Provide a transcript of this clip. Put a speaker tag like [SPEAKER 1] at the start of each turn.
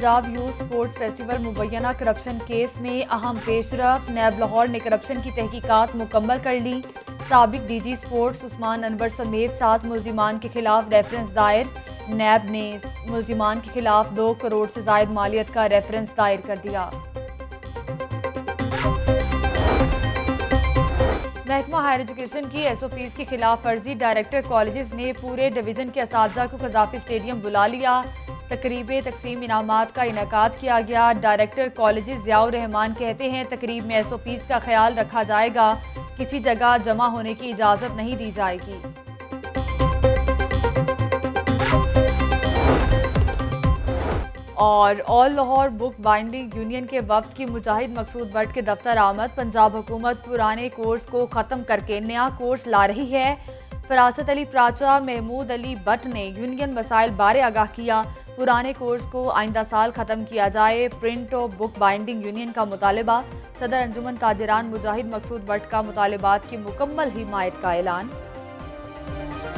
[SPEAKER 1] Punjab youth sports festival मुबैना corruption case में अहम पेशरफ। नैब लाहौर ने करप्शन की तहकीकात मुकम्मल कर ली। साबिक डीजी स्पोर्ट्स उस्मान अनवर समेत 7 मुल्जिमान के खिलाफ रेफरेंस दायर। नैब ने मुल्जिमान के खिलाफ 2 करोड़ से जायद मालियत का रेफरेंस दायर कर दिया। महकमा हायर एजुकेशन की SOPs की खिलाफ वर्जी। डायरेक्टर कॉलेजेस ने पूरे डिवीजन के असातिज़ा को कज़ाफ़ी स्टेडियम बुला लिया। तकरीब तकसीम इनामात का इनेकाद किया गया। डायरेक्टर कॉलेजेस ज़ियाउर रहमान कहते हैं तकरीब में SOPs का ख्याल रखा जाएगा, किसी जगह जमा होने की इजाज़त नहीं दी जाएगी। और all Lahore book binding union के वफ्द की मुजाहिद मकसूद भट्ट के दफ्तर आमद। पंजाब हुकूमत पुराने कोर्स को ख़त्म करके नया कोर्स ला रही है। फरासत अली प्राचा महमूद अली भट्ट ने यूनियन मसाइल बारे आगाह किया। पुराने कोर्स को आइंदा साल ख़त्म किया जाए। प्रिंट और बुक बाइंडिंग यूनियन का मुतालबा। सदर अंजुमन ताजिरान मुजाहिद मकसूद भट्ट का मुतालबात की मुकम्मल हिमायत का ऐलान।